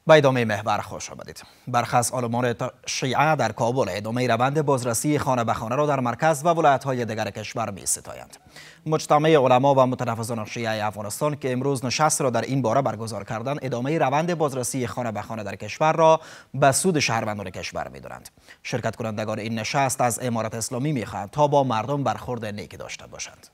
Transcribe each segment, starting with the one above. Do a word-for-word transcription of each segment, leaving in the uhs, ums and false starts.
به ادامه محور خوش آمدید. برخی از عالمان شیعه در کابل ادامه روند بازرسی خانه به خانه را در مرکز و ولایت‌های دیگر کشور می‌ستایند. مجتمع علما و متنفذان شیعه افغانستان که امروز نشست را در این باره برگزار کردند، ادامه روند بازرسی خانه به خانه در کشور را به سود شهروندان کشور می‌دانند. شرکت کنندگان این نشست از امارت اسلامی می‌خواهند تا با مردم برخورد نیک داشته باشند.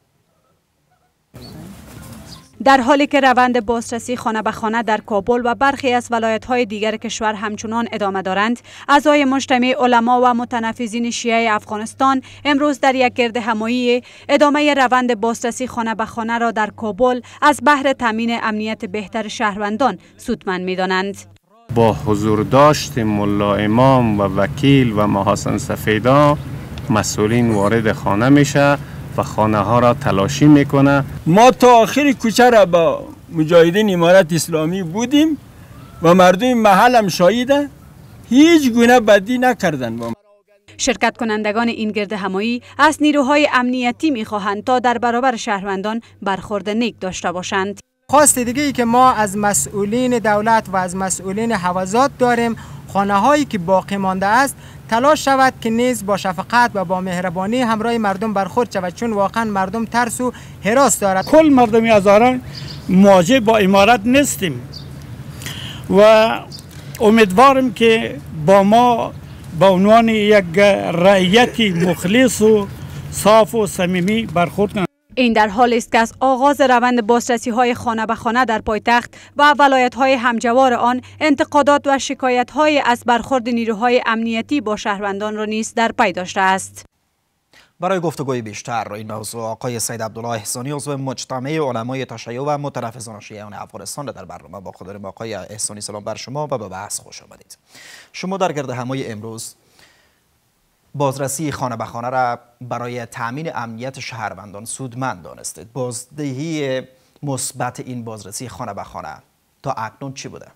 در حالی که روند بازرسی خانه به خانه در کابل و برخی از ولایت‌های دیگر کشور همچنان ادامه دارند، اعضای مجتمع علما و متنفذین شیعه افغانستان امروز در یک گرد همایی ادامه روند بازرسی خانه به خانه را در کابل از بهر تامین امنیت بهتر شهروندان سودمند می‌دانند. با حضور داشت ملا امام و وکیل و محاسن سفیدا مسئولین وارد خانه میشه و خانه ها را تلاشی میکنه. ما تا آخر کوچه را با مجاهدین امارت اسلامی بودیم و مردم محل هم شاهده، هیچ گونه بدی نکردن با ما. شرکت کنندگان این گرد همایی از نیروهای امنیتی میخواهند تا در برابر شهروندان برخورد نیک داشته باشند. خواست دیگه ای که ما از مسئولین دولت و از مسئولین حوزات داریم، خانه هایی که باقی مانده است تلاش شود که نیز با شفقت و با مهربانی همراه مردم برخورد شود، چون واقعا مردم ترس و هراس دارد. کل مردمی هزاران مواجه با امارت نیستیم و امیدوارم که با ما به عنوان یک رعیت مخلص و صاف و صمیمی برخورد کنند. این در حالی است که از آغاز روند بازرسی های خانه به خانه در پایتخت و ولایت های همجوار آن انتقادات و شکایت های از برخورد نیروهای امنیتی با شهروندان را نیز در پی داشته است. برای گفتگوی بیشتر این موضوع آقای سید عبدالله احسانی عضو مجتمع علمای تشیع و متنفذان شیعیان افغانستان در برنامه با خود داریم. آقای احسانی سلام بر شما و به بحث خوش آمدید. شما در گرد همایی امروز بازرسی خانه به خانه را برای تامین امنیت شهروندان سودمند دانستید. بازدهی مثبت این بازرسی خانه به خانه تا اکنون چی بوده؟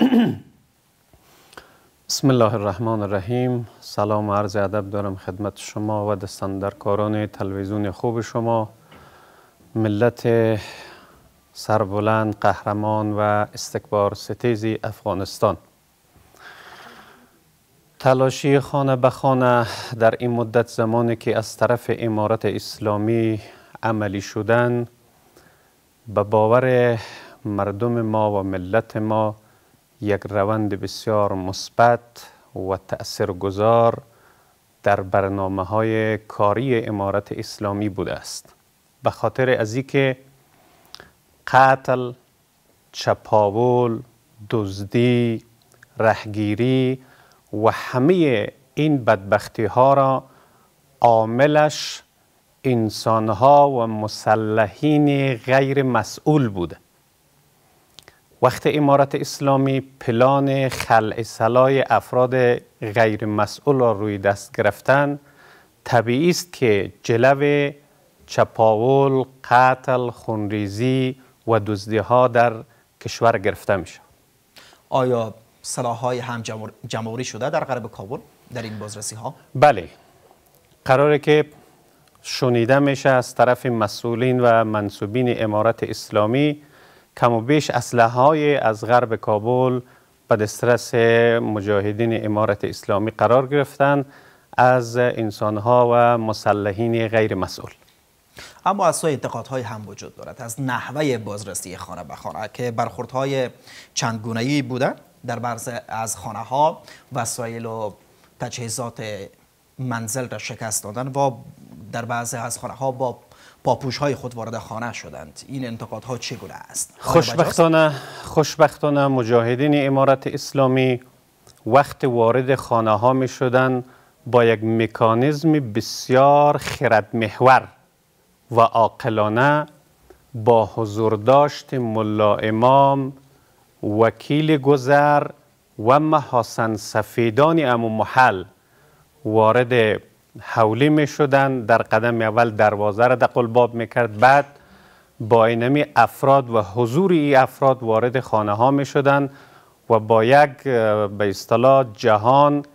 بسم الله الرحمن الرحیم. سلام و عرض ادب دارم خدمت شما و دستاندرکاران تلویزیون خوب شما، ملت سربلند، قهرمان و استکبار ستیز افغانستان. تلاشی خانه به خانه در این مدت زمانی که از طرف امارت اسلامی عملی شدن، به باور مردم ما و ملت ما یک روند بسیار مثبت و تأثیرگذار در برنامه های کاری امارت اسلامی بوده است. به خاطر از اینکه قتل، چپاول، دزدی، رهگیری و همه این بدبختی ها را عاملش انسان ها و مسلحین غیر مسئول بوده. وقتی امارت اسلامی پلان خلع سلاح افراد غیر مسئول را روی دست گرفتن، طبیعی است که جلو چپاول، قتل، خونریزی و دزدی ها در کشور گرفته میشه. آیا سلاح‌های هم جمع‌آوری شده در غرب کابل در این بازرسی ها؟ بله، قراره که شنیده میشه از طرف مسئولین و منصوبین امارت اسلامی کم و بیش اسلحه‌های از غرب کابل به دسترس مجاهدین امارت اسلامی قرار گرفتن از انسانها و مسلحین غیر مسئول. اما از سوی انتقادهای هم وجود دارد از نحوه بازرسی خانه به خانه که برخوردهای چند گونه‌ای بوده. در بعضی از خانه ها وسایل و تجهیزات منزل را شکست دادن و در بعضی از خانه ها با پاپوش های خود وارد خانه شدند. این انتقادها چگونه است؟ خوشبختانه خوشبختانه مجاهدین امارت اسلامی وقت وارد خانه ها می شدن با یک مکانیزم بسیار خردمحور و عاقلانه با حضور داشت ملا امام، وکیل گذر و محاسن سفیدان امو محل وارد حولی می شدن. در قدم اول دروازه را دقل باب می کرد، بعد با اینمی افراد و حضور ای افراد وارد خانه ها می شدن و با یک به اصطلاح جهان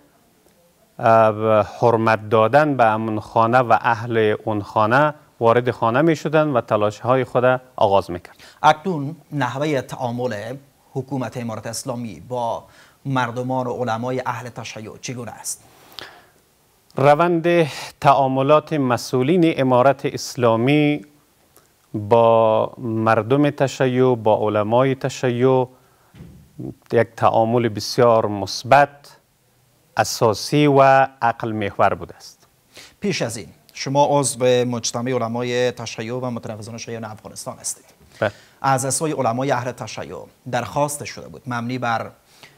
حرمت دادن به امون خانه و اهل اون خانه وارد خانه می شدن و تلاش های خود آغاز می کرد. اکنون نحوه تعامل حکومت امارت اسلامی با مردمان و علمای اهل تشیع چگونه است؟ روند تعاملات مسئولین امارت اسلامی با مردم تشیع، با علمای تشیع یک تعامل بسیار مثبت، اساسی و عقل محور بوده است. پیش از این شما عضو مجتمع علمای تشیع و متنفذان شیعیان افغانستان هستید. بله. از اعضای علمای اهل تشیع درخواست شده بود مبنی بر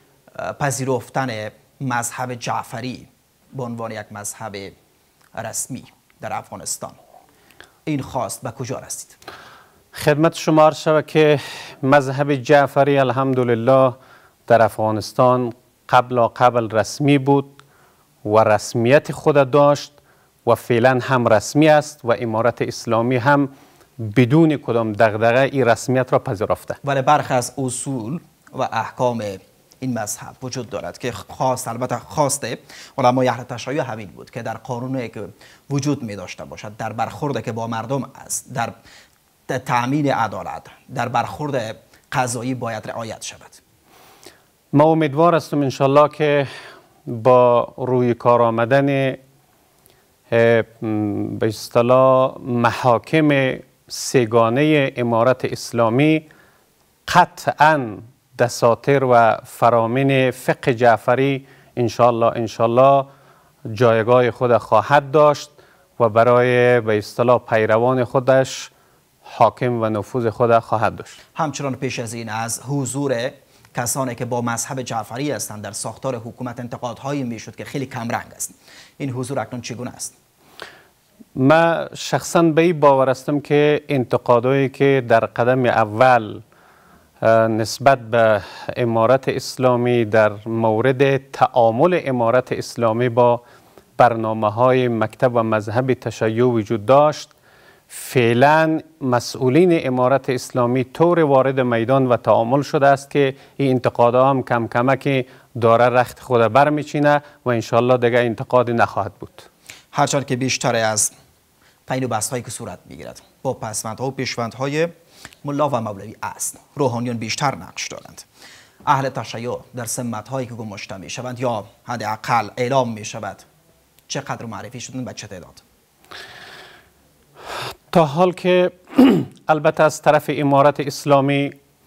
پذیرفتن مذهب جعفری به عنوان یک مذهب رسمی در افغانستان. این خواست به کجا رسید؟ خدمت شما عرض شود که مذهب جعفری الحمدلله در افغانستان قبل و قبل رسمی بود و رسمیت خود داشت و فعلا هم رسمی است و امارت اسلامی هم بدون کدام دغدغه این رسمیت را پذیرفته. ولی برخی از اصول و احکام این مذهب وجود دارد که خواست البته خواسته علمای اهل تشیع همین بود که در قانونی که وجود می داشته باشد، در برخورد که با مردم است، در تأمین عدالت، در برخورد قضایی باید رعایت شود. ما امیدوار هستم انشالله که با روی کار آمدن به اصطلاح محاکم سگانه امارت اسلامی قطعاً دساتیر و فرامین فقه جعفری انشالله انشالله جایگاه خود خواهد داشت و برای به اصطلاح پیروان خودش حاکم و نفوذ خود خواهد داشت. همچنان پیش از این از حضور کسانی که با مذهب جعفری هستند در ساختار حکومت انتقادهایی میشد که خیلی کمرنگ است. این حضور اکنون چگونه است؟ من شخصا به این باور هستم که انتقادهایی که در قدم اول نسبت به امارت اسلامی در مورد تعامل امارت اسلامی با برنامه های مکتب و مذهب تشیع وجود داشت، فعلا مسئولین امارت اسلامی طور وارد میدان و تعامل شده است که این انتقادها هم کم کمک داره رخت خود برمیچینه و انشالله دیگه انتقادی نخواهد بود. هرچند که بیشتر از پین و بحث هایی که صورت میگیرد با پسوندها و پیشوندهای ملا و مولوی است، روحانیون بیشتر نقش دارند. اهل تشیع در سمت هایی که گماشته می شوند یا حداقل اعلام می شود چقدر معرفی شدن به چه تعداد؟ تا حال که البته از طرف امارت اسلامی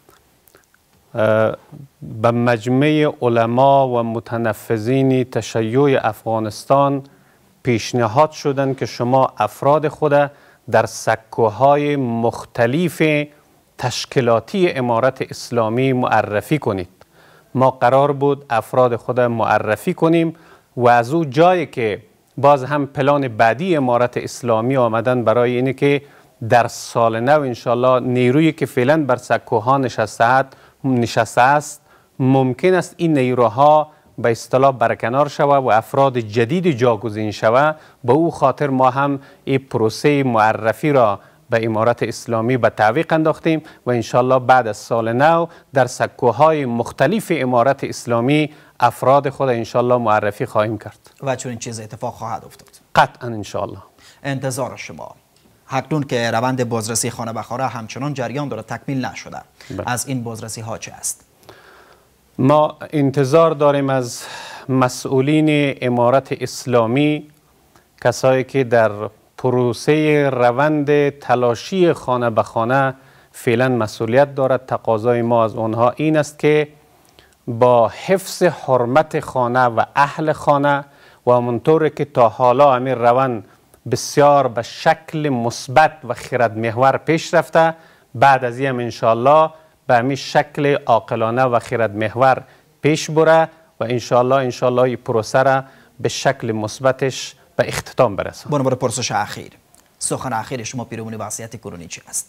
به مجمع علما و متنفذین تشیع افغانستان پیشنهاد شدند که شما افراد خود در سکوهای مختلف تشکیلاتی امارت اسلامی معرفی کنید. ما قرار بود افراد خود معرفی کنیم و از او جایی که باز هم پلان بعدی امارت اسلامی آمدن برای اینه که در سال نو انشالله نیرویی که فعلا بر سکوها نشسته نشسته است ممکن است این نیروها به اصطلاح برکنار شود و افراد جدید جاگزین شود. به او خاطر ما هم این پروسه معرفی را به امارت اسلامی به تعویق انداختیم و انشالله بعد از سال نو در سکوهای مختلف امارت اسلامی افراد خود انشالله معرفی خواهیم کرد و چون این چیز اتفاق خواهد افتاد قطعا انشالله. انتظار شما اکنون که روند بازرسی خانه به خانه همچنان جریان داره تکمیل نشده بله. از این بازرسی ها چه است؟ ما انتظار داریم از مسئولین امارت اسلامی، کسایی که در پروسه روند تلاشی خانه به خانه فعلا مسئولیت دارد، تقاضای ما از آنها این است که با حفظ حرمت خانه و اهل خانه و همونطور که تا حالا همین روند بسیار به شکل مثبت و خرد محور پیش رفته، بعد از این انشالله به همین شکل عاقلانه و خرد محور پیش بره و انشالله انشالله این پروسه را به شکل مثبتش به اختتام برسه. بنابر پرسش اخیر، سخن اخیر شما پیرامون وضعیت کرونی چی است؟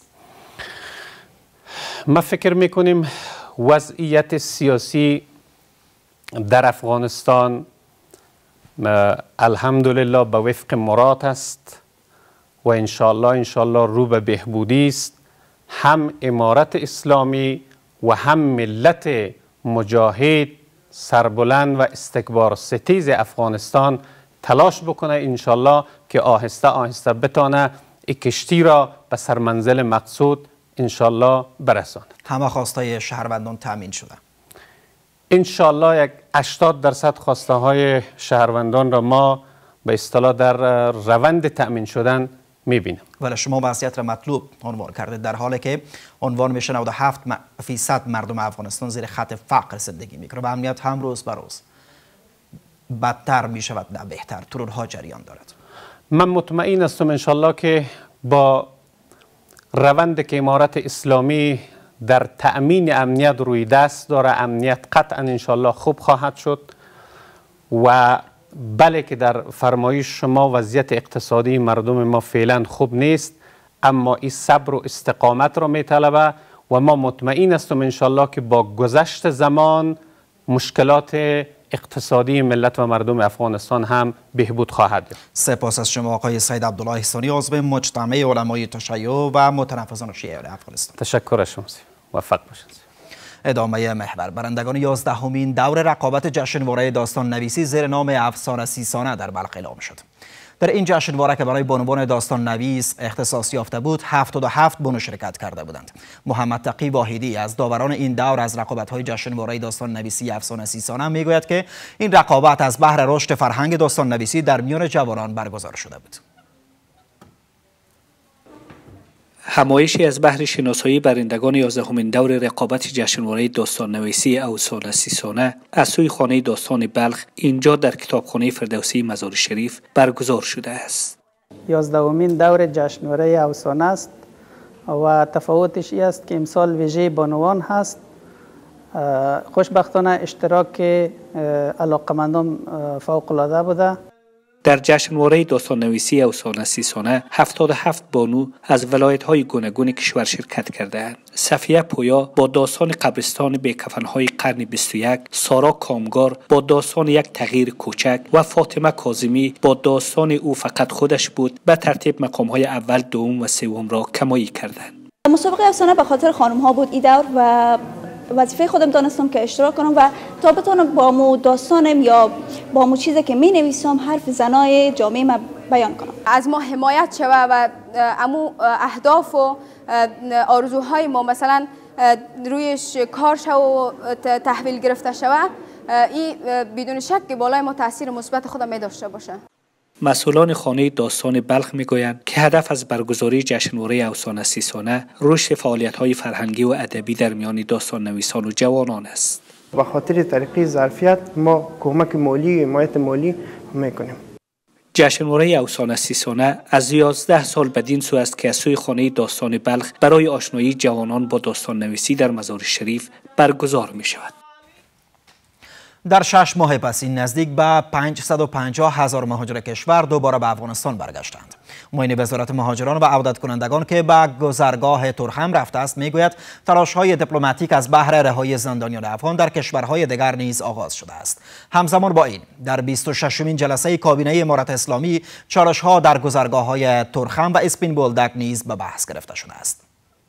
ما فکر میکنیم وضعیت سیاسی در افغانستان الحمدلله به وفق مراد است و انشالله انشالله رو به بهبودی است. هم امارت اسلامی و هم ملت مجاهد سربلند و استکبار ستیز افغانستان تلاش بکنه انشالله که آهسته آهسته بتانه این کشتی را به سرمنزل مقصود انشالله برساند. همه خواستای شهروندان تامین شده؟ انشالله یک هشتاد درصد خواسته های شهروندان را ما به اصطلاح در روند تأمین شدن میبینیم. ولی شما وضعیت را مطلوب عنوان کردید، در حالی که عنوان میشه نود و هفت فیصد مردم افغانستان زیر خط فقر زندگی میکنه و امنیت هم روز به روز بدتر میشود نه بهتر، ترورها جریان دارد. من مطمئن هستم انشالله که با روند که امارت اسلامی در تأمین امنیت روی دست داره، امنیت قطعا انشالله خوب خواهد شد و بله که در فرمایش شما وضعیت اقتصادی مردم ما فعلا خوب نیست، اما این صبر و استقامت را میطلبه و ما مطمئن هستم انشالله که با گذشت زمان مشکلات اقتصادی ملت و مردم افغانستان هم بهبود خواهد یافت. سپاس از شما آقای سید عبدالله احسانی، عضو مجتمع علمای تشیع و متنفذان شیعه افغانستان. تشکر از شما. موفق باشید. ادامه محور. برندگان یازدهمین دور رقابت جشنواره داستان نویسی زیر نام افسانه سیسانه در بلخ اعلام شد. در این جشنواره که برای بانوان داستان نویس اختصاص یافته بود، هفتاد و هفت بانو شرکت کرده بودند. محمد تقی واحدی از داوران این دور از رقابت‌های جشنواره داستان نویسی افسانه سیسانه میگوید که این رقابت از بهر رشد فرهنگ داستان نویسی در میان جوانان برگزار شده بود. همایشی از بهر شناسایی برندگان یازدهمین دور رقابت جشنواره داستان نویسی افسانه سیسانه از سوی خانه داستان بلخ اینجا در کتابخانه فردوسی مزار شریف برگزار شده است. یازدهمین دور جشنواره افسانه است و تفاوتش این است که امسال ویژه بانوان هست. خوشبختانه اشتراک علاقمندان فوق العاده بوده. در جشنواره داستان نویسی افسانه سیسانه هفتاد و هفت بانو از ولایت‌های گوناگون کشور شرکت کرده‌اند. صفیه پویا با داستان قبرستان بی‌کفن‌های قرن بیست و یک، سارا کامگار با داستان یک تغییر کوچک و فاطمه کاظمی با داستان او فقط خودش بود به ترتیب مقام‌های اول، دوم و سوم را کمایی کردند. مسابقه افسانه به خاطر خانم‌ها بود این دور و وظیفه خودم دانستم که اشتراک کنم و تا بتونم با مو داستانم یا با مو چیزی که می نویسم حرف زنای جامعه ما بیان کنم. از ما حمایت شوه و امو اهداف و آرزوهای ما مثلا رویش کار شوه و تحویل گرفته شوه، این بدون شک بالای ما تاثیر مثبت خودم می داشته باشه. مسئولان خانه داستان بلخ میگویند که هدف از برگزاری جشنواره افسانه سیسانه رشد فعالیت‌های فرهنگی و ادبی در میان داستان نویسان و جوانان است. به خاطر طریقی ظرفیت ما کمک مالی و حمایت مالی میکنیم. جشنواره افسانه سیسانه از یازده سال بدین سو است که از سوی خانه داستان بلخ برای آشنایی جوانان با داستان نویسی در مزار شریف برگزار می شود. در شش ماه پس این نزدیک به پانصد و پنجاه هزار مهاجر کشور دوباره به افغانستان برگشتند. معین وزارت مهاجران و عودت کنندگان که به گذرگاه ترخم رفته است میگوید تلاش‌های دیپلماتیک از بهر رهایی زندانیان افغان در کشورهای دیگر نیز آغاز شده است. همزمان با این در بیست و ششمین جلسه کابینه امارت اسلامی چالش‌ها در گذرگاه‌های ترخم و اسپین بولدک نیز به بحث گرفته شده است.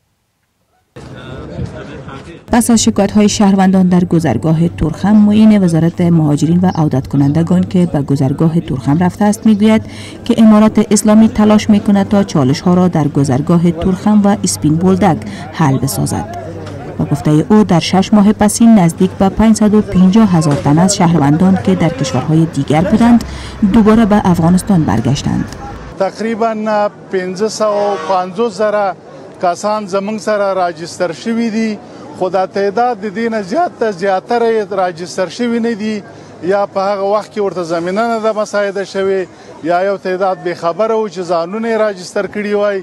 پس از شکایت‌های شهروندان در گذرگاه ترخم، معین وزارت مهاجرین و عودت کنندگان که به گذرگاه ترخم رفته است میگوید که امارت اسلامی تلاش میکند تا چالش‌ها را در گذرگاه ترخم و اسپین بولدک حل بسازد. و گفته او در شش ماه پسین نزدیک به پانصد و پنجاه هزار تن از شهروندان که در کشورهای دیگر بودند دوباره به افغانستان برگشتند. تقریبا پانصد و پنجاه زره کسان زمونږ سره راجستر شوي دي، خو دا تعداد د دې نه زیات زیاتره راجستر شوي نه دي، یا په هغه وخت کې ورته زمینه نه ده مساعده شوې، یا یو تعداد بېخبره و چې ځانونه یې راجستر کړي وای.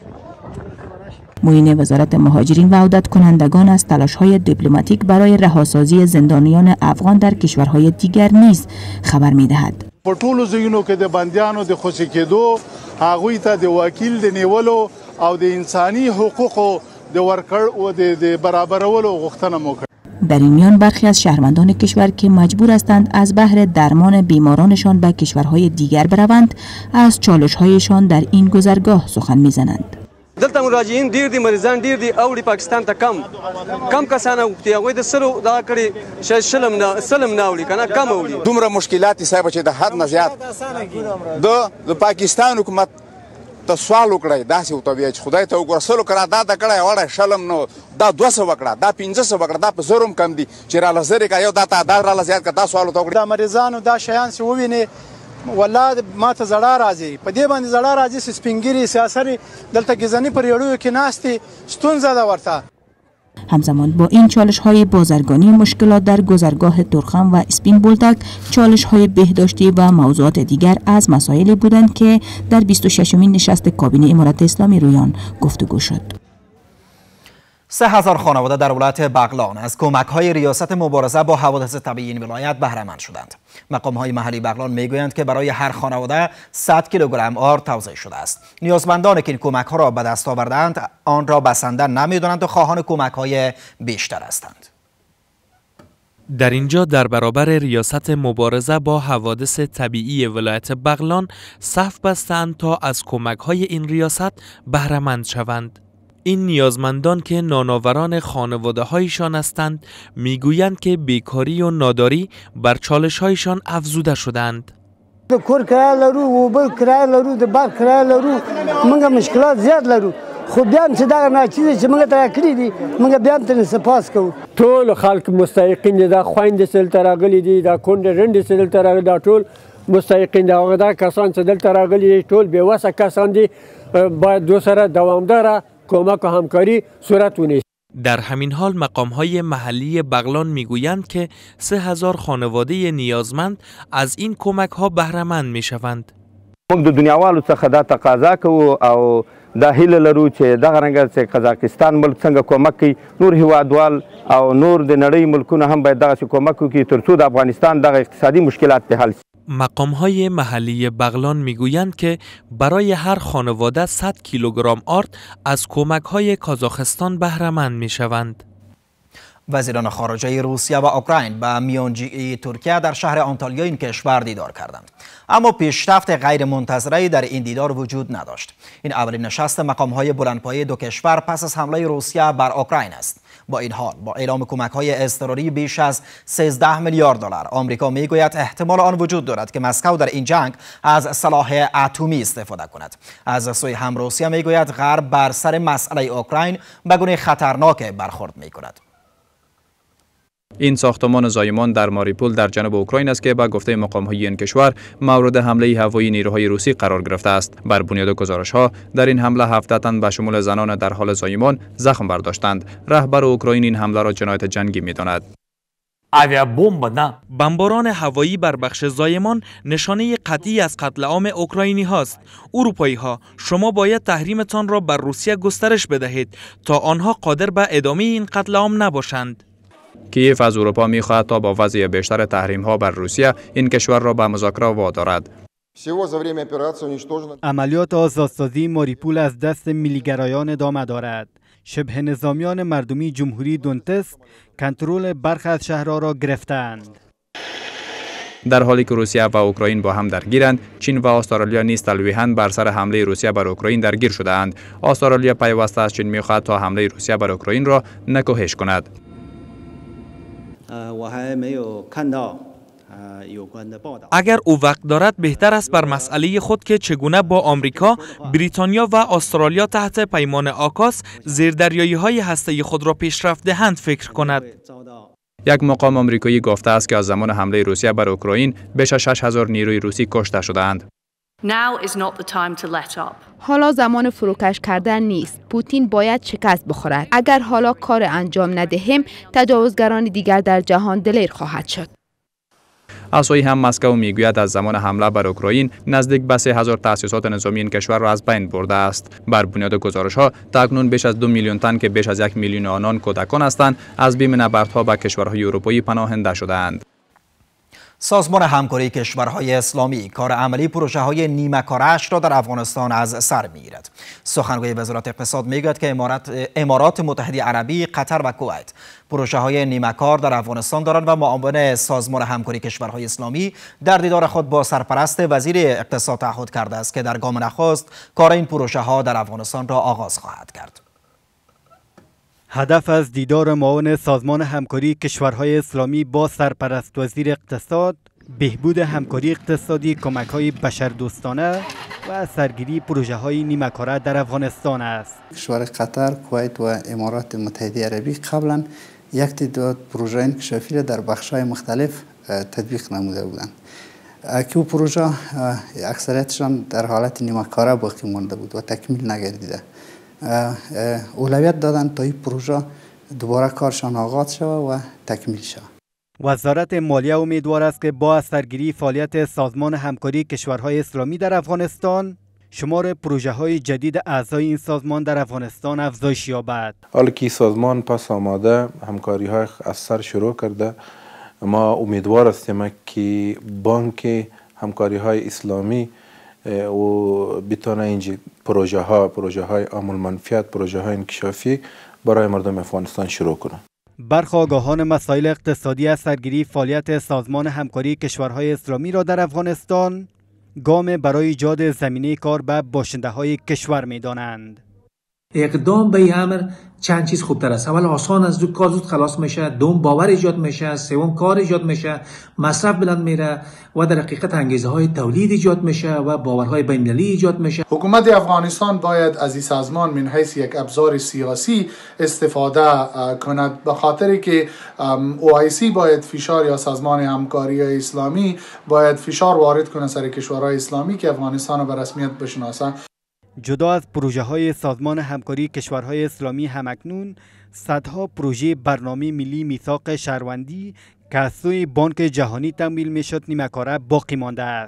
معین وزارت مهاجرین و عودت کنندگان از تلاش‌های دیپلماتیک برای رهاسازی زندانیان افغان در کشورهای دیگر نیز خبر می‌دهد. په ټولو ځایونو کې د بندیانو د خوشي کېدو، هغوی ته د وکیل د نیولو او د انساني حقوقو د ورکړ او د برابرولو غوښتنه مو کړې. در این میان برخی از شهروندان کشور که مجبور هستند از بهر درمان بیمارانشان به کشورهای دیگر بروند، از چالش‌هایشان در این گذرگاه سخن می‌زنند. دلته مراجعین ډیر دي، مریضان ډیر دي، اوړي پاکستان ته کم کم کسان اوتي هغه د سلو دا کړي شاید شلم نه سلم نه اوړي کنه کم اوړي. دومره مشکلات صاحب چې د حد نه زیات د د پاکستان حکومت ته سوال وکړی داسې ورته وایي چې خدای ته وګوره سلو کړه دا د کړی وړه شلم نو دا دوه سوه کړه دا پنځه سوه کړه دا په زر هم کم دي چې راله زر یې کړه یو دا تعداد راله زیات کړه دا سوال ورته وکړي د مریضانو دا شیان چې ووینې والله ما ته زړه راځي په دې باندې زړه راځي چې سپین ږیري سیاسري دلته ګزني پر یړیو کې ناست دي ستونزه ده ورته. همزمان با این چالش های بازرگانی مشکلات در گذرگاه ترخم و اسپین بولتک، چالش های بهداشتی و موضوعات دیگر از مسائلی بودند که در بیست و ششمین نشست کابینه امارت اسلامی رویان گفتگو شد. سه هزار خانواده در ولایت بغلان از کمک‌های ریاست مبارزه با حوادث طبیعی این ولایت بهره مند شدند. مقام‌های محلی بغلان می‌گویند که برای هر خانواده صد کیلوگرم آرد توزیع شده است. نیازمندان که این کمک‌ها را به دست آوردند آن را بسنده نمی‌دانند و خواهان کمک‌های بیشتر هستند. در اینجا در برابر ریاست مبارزه با حوادث طبیعی ولایت بغلان صف بستند تا از کمک‌های این ریاست بهره مند شوند. این نیازمندان که نانآوران خانواده هایشان هستند میگویند که بیکاری و ناداری بر چالش هایشان افزوده شدند. کور کرایه لرو و بل کرایه لرو د بار کرایه لرو موږ مشکلات زیات لرو خو بیا هم چې دغه ناچیزې چې موږ ته کړي دي موږ بیا هم ترې سپاس کوو. ټول خلک مستحقین دي دا خویندې چې دلته راغلي دي دا کونډې رنډې چې دلته راغلي دا ټول مستحقین دي هغه دا کسان چې دلته راغلي دي ټول بېوسه کسان دي باید دو سره دوامداره کمک و همکاری صورت ونیست. در همین حال مقام‌های محلی بغلان میگویند که سه هزار خانواده نیازمند از این کمک‌ها بهره مند میشوند. موږ د دنیاوالو څخه دا تقاضا کوو او دا هیله لرو چې دغه رنګه چې قزاقستان ملک څنګه کومک کوي نور هیوادوال او نور د نړۍ ملکونه هم باید دغه کومک وکړي ترڅو د افغانستان دغه اقتصادي مشکلات به حل شي. مقام‌های محلی بغلان میگویند که برای هر خانواده صد کیلوگرم آرد از کمک‌های کازاخستان بهره مند میشوند. وزیران خارجه روسیه و اوکراین با میانجی ترکیه در شهر آنتالیا این کشور دیدار کردند، اما پیشرفت غیر منتظره در این دیدار وجود نداشت. این اولین نشست مقام‌های بلندپایه دو کشور پس از حمله روسیه بر اوکراین است. با این حال با اعلام کمک‌های اضطراری بیش از سیزده میلیارد دلار، آمریکا میگوید احتمال آن وجود دارد که مسکو در این جنگ از سلاح اتمی استفاده کند. از سوی هم روسیه میگوید غرب بر سر مسئله اوکراین به گونه خطرناک برخورد میکند. این ساختمان زایمان در ماریپول در جنوب اوکراین است که به گفته مقام‌های این کشور مورد حمله هوایی نیروهای روسی قرار گرفته است. بر بنیاد گزارش‌ها در این حمله هفده تن به شمول زنان در حال زایمان زخم برداشتند. رهبر اوکراین این حمله را جنایت جنگی می‌داند. بمباران هوایی بر بخش زایمان نشانه قطعی از قتل عام اوکراینی هاست. اروپایی ها شما باید تحریمتان را بر روسیه گسترش بدهید تا آنها قادر به ادامه این قتل عام نباشند. کیف از اروپا می‌خواهد تا با وضع بیشتر تحریم‌ها بر روسیه این کشور را به مذاکره وادارد. عملیات آزادسازی ماریپول از دست میلیگرایان ادامه دارد. شبه نظامیان مردمی جمهوری دونتسک کنترل برخی از شهرها را گرفتند. در حالی که روسیه و اوکراین با هم درگیرند، چین و استرالیا نیز تلویحاً بر سر حمله روسیه بر اوکراین درگیر شده‌اند. استرالیا پیوسته از چین می‌خواهد تا حمله روسیه بر اوکراین را نکوهش کند. اگر او وقت دارد بهتر است بر مسئله خود که چگونه با آمریکا، بریتانیا و استرالیا تحت پیمان آکاس زیردریایی‌های هسته‌ای خود را پیشرفت دهند فکر کند. یک مقام آمریکایی گفته است که از زمان حمله روسیه بر اوکراین بیش از شش هزار نیروی روسی کشته شده‌اند. حالا زمان فروکش کردن نیست. پوتین باید شکست بخورد. اگر حالا کار انجام ندهیم، تجاوزگران دیگر در جهان دلیر خواهد شد. از سوی هم مسکو میگوید از زمان حمله بر اوکراین نزدیک به سه هزار تأسیسات نظامی این کشور را از بین برده است. بر بنیاد گزارش‌ها تاکنون بیش از دو میلیون تن که بیش از یک میلیون آنان کودکان هستند از بیم نبردها به کشورهای اروپایی پناهنده شده‌اند. سازمان همکاری کشورهای اسلامی کار عملی پروژه‌های نیمه کاره‌اش را در افغانستان از سر می‌گیرد. سخنگوی وزارت اقتصاد می‌گوید که امارات امارات متحده عربی، قطر و کویت پروژه‌های نیمه کار در افغانستان دارند و معاون سازمان همکاری کشورهای اسلامی در دیدار خود با سرپرست وزیر اقتصاد تعهد کرده است که در گام نخست کار این پروژه‌ها در افغانستان را آغاز خواهد کرد. هدف از دیدار معاون سازمان همکاری کشورهای اسلامی با سرپرست وزیر اقتصاد بهبود همکاری اقتصادی، کمک‌های بشردوستانه و سرگیری پروژه‌های نیمه‌کاره در افغانستان است. کشور قطر، کویت و امارات متحده عربی قبلا یک تعداد پروژه انکشافی را در بخش‌های مختلف تطبیق نموده بودند که او پروژه اکثریتشان در حالت نیمه‌کاره باقی مانده بود و تکمیل نگردیده. اولویت دادند تا این پروژه دوباره کارشان آغاز شود و تکمیل شود. وزارت مالیه امیدوار است که با سرگیری فعالیت سازمان همکاری کشورهای اسلامی در افغانستان، شمار پروژه های جدید اعضای این سازمان در افغانستان افزایش یابد. حالا که سازمان پس آماده همکاری های از سر شروع کرده، ما امیدوار هستیم که بانک همکاری های اسلامی و بتونه اینجا پروژه ها پروژه های عامل منفیت، پروژه های انکشافی برای مردم افغانستان شروع کنه. برخی آگاهان مسائل اقتصادی از سرگیری فعالیت سازمان همکاری کشورهای اسلامی را در افغانستان گام برای ایجاد زمینه کار به باشنده های کشور می دانند. اقدام به این امر چند چیز خوبتر است. اول آسان از دو کار زود خلاص میشه، دوم باور ایجاد میشه، سوم کار ایجاد میشه، مصرف بلند میره و در حقیقت انگیزه های تولید ایجاد میشه و باورهای بین المللی ایجاد میشه. حکومت افغانستان باید از این سازمان من حیث یک ابزار سیاسی استفاده کند، به خاطر که او آی سی باید فشار یا سازمان همکاری اسلامی باید فشار وارد کنه سر کشورهای اسلامی که افغانستان را به رسمیت بشناسه. جدا از پروژه های سازمان همکاری کشورهای اسلامی، همکنون صدها پروژه برنامه ملی میثاق شهروندی که از سوی بانک جهانی تمویل میشد نیمه‌کاره باقی مانده است.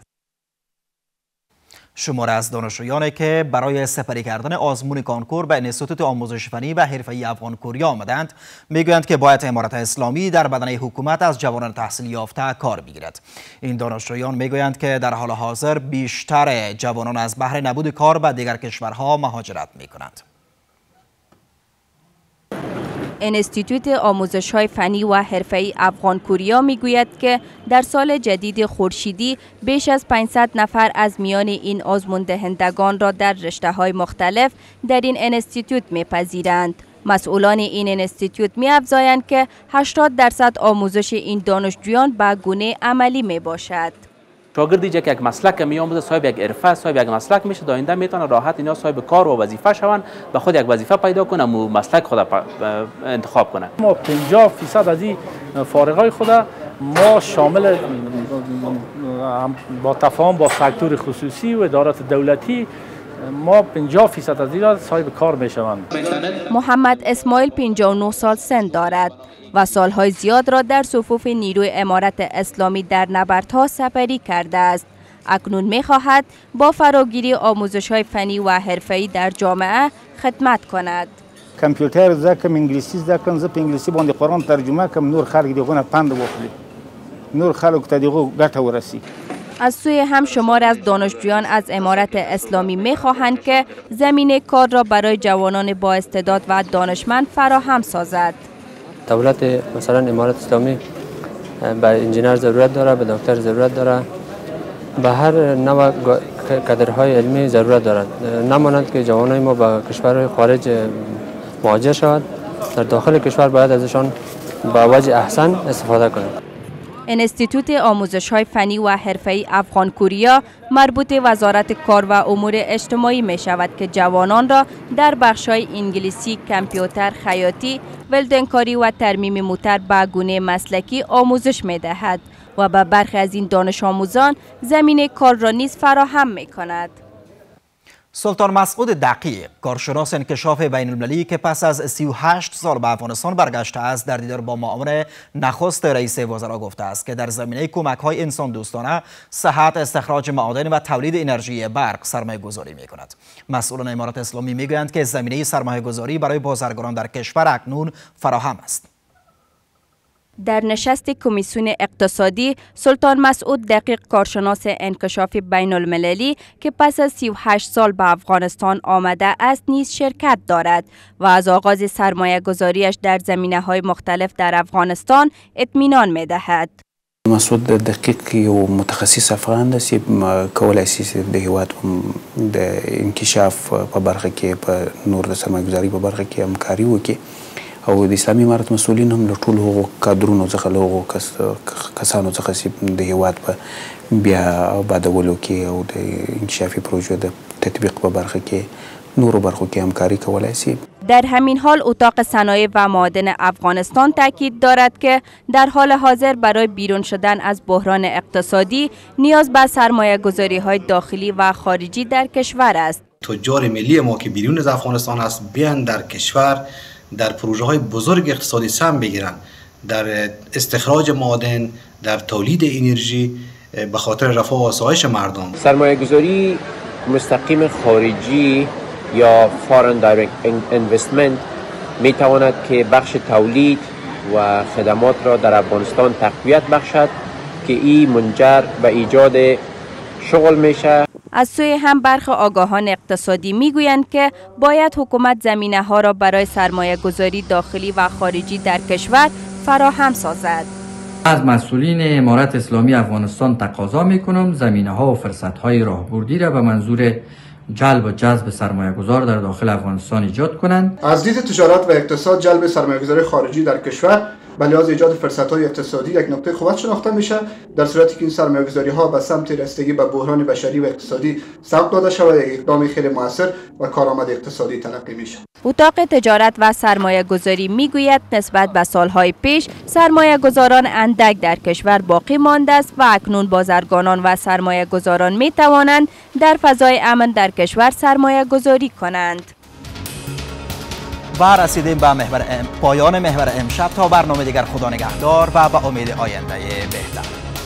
شماره از دانشجویانی که برای سپری کردن آزمون کانکور به انستیتوت آموزش فنی و حرفه‌ای افغان کوریا آمدند، میگویند که باید امارت اسلامی در بدنه حکومت از جوانان تحصیل یافته کار بگیرد. این دانشجویان میگویند که در حال حاضر بیشتر جوانان از بهر نبود کار به دیگر کشورها مهاجرت میکنند. انستیتوت آموزش‌های فنی و حرفه‌ای افغان کوریا میگوید که در سال جدید خورشیدی بیش از پانصد نفر از میان این آزمون دهندگان را در رشته‌های مختلف در این انستیتوت میپذیرند. مسئولان این انستیتوت می‌افزایند که هشتاد درصد آموزش این دانشجویان به گونه عملی میباشد. شاگردی که یک مسلک میآموزه، صاحب یک حرفه، صاحب یک مسلک میشه، در آینده میتونه راحت اینا صاحب کار و وظیفه شوند و خود یک وظیفه پیدا کنه و مسلک خود انتخاب کنه. ما پنجاه درصد از این فارغای خود ما شامل با تفاهم با سکتور خصوصی و ادارات دولتی ما پنجاه درصد از این صاحب کار میشوند. محمد اسماعیل پنجاه و نه سال سن دارد و سالهای زیاد را در صفوف نیروی امارت اسلامی در نبردها سپری کرده است. اکنون می‌خواهد با فراگیری آموزش‌های فنی و حرفه‌ای در جامعه خدمت کند. کامپیوتر زکم، انگلیسی زکم، زه په انگلیسی باندې قرآن ترجمه کم، نور خلک دیغونه پند واخلي، نور خلک ته دیغو ګټه ورسی. از سوی هم شمار از دانشجویان از امارت اسلامی می‌خواهند که زمینه کار را برای جوانان با استعداد و دانشمند فراهم سازد. دولت مثلا امارت اسلامی به انجینر ضرورت داره، به دکتر ضرورت داره، به هر نوع کادرهای علمی ضرورت دارد. نماند که جوانای ما به کشورهای خارج مهاجر شود، در داخل کشور باید ازشان به وجه احسن استفاده کنند. انستیتوت آموزش‌های فنی و حرفه‌ای افغان کوریا مربوط وزارت کار و امور اجتماعی می شود که جوانان را در بخش‌های انگلیسی، کامپیوتر، خیاطی، ولدنکاری و ترمیم موتر به گونه مسلکی آموزش می دهد و به برخی از این دانش آموزان زمینه کار را نیز فراهم می کند. سلطان مسعود دقیق، کارشناس انکشاف بین المللی که پس از سی و هشت سال به افغانستان برگشته است، در دیدار با معاون نخست رئیس وزرا گفته است که در زمینه کمک‌های انسان دوستانه، صحت، استخراج معادن و تولید انرژی برق سرمایه گذاری می کند. مسئولان امارات اسلامی می گویند که زمینه سرمایه گذاری برای بازرگانان در کشور اکنون فراهم است. در نشست کمیسیون اقتصادی، سلطان مسعود دقیق، کارشناس انکشاف بین المللی که پس از سی و هشت سال به افغانستان آمده است نیز شرکت دارد و از آغاز سرمایه گذاریش در زمینه های مختلف در افغانستان اطمینان می دهد. مسعود دقیق یو متخصص افغان است چې کولای شي د هیواد د انکشاف په برخه کې په نور د سرمایه‌ګذاري په برخه کې همکاري وکړي او د اسلامي امارت مسؤلین هم له ټولو هغو کادرونو څخه له هغو کس کسانو څخه چې د هیواد په بیا آبادولو کې او د انکشافي پروژو د تطبیق په برخه کې نورو برخو کې همکاری کولای شي. در همین حال اتاق صنایع و معادن افغانستان تاکید دارد که در حال حاضر برای بیرون شدن از بحران اقتصادی نیاز به سرمایه گذاری های داخلی و خارجی در کشور است. تجار ملی ما که بیرون از افغانستان است بیان در کشور در پروژه های بزرگ اقتصادی سهم بگیرن، در استخراج معادن، در تولید انرژی به خاطر رفاه و آسایش مردم. سرمایه گذاری مستقیم خارجی یا فارن دایرکت اینوستمنت می تواند که بخش تولید و خدمات را در افغانستان تقویت بخشد که این منجر به ایجاد شغل میشه. از سوی هم برخی آگاهان اقتصادی میگویند که باید حکومت زمینه ها را برای سرمایه گذاری داخلی و خارجی در کشور فراهم سازد. از مسئولین امارت اسلامی افغانستان تقاضا میکنم زمینه ها و فرصت های راهبردی را به منظور جلب و جذب سرمایه گذار در داخل افغانستان ایجاد کنند. از دید تجارت و اقتصاد جلب سرمایه گذاری خارجی در کشور به لحاظ ایجاد فرصت های اقتصادی یک نکته خوب شناخته میشه، در صورتی که این سرمایه گذاری ها به سمت رسیدگی به بحران بشری و اقتصادی سوق داده شود یک اقدام خیلی موثر و کارآمد اقتصادی تلقی میشه. اتاق تجارت و سرمایه گذاری میگوید نسبت به سالهای پیش سرمایه گذاران اندک در کشور باقی مانده است و اکنون بازرگانان و سرمایه گذاران می توانند در فضای امن در کشور سرمایه گذاری کنند. و رسیدیم به محور ام... پایان محور امشب. تا برنامه دیگر خدا نگهدار و به امید آینده بهتر.